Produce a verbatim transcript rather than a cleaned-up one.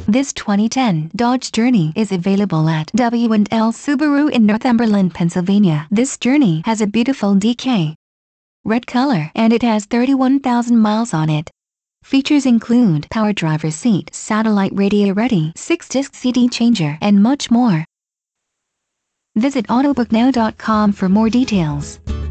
This twenty ten Dodge Journey is available at W and L Subaru in Northumberland, Pennsylvania. This Journey has a beautiful D K red color and it has thirty-one thousand miles on it. Features include power driver's seat, satellite radio ready, six disc C D changer, and much more. Visit autobook now dot com for more details.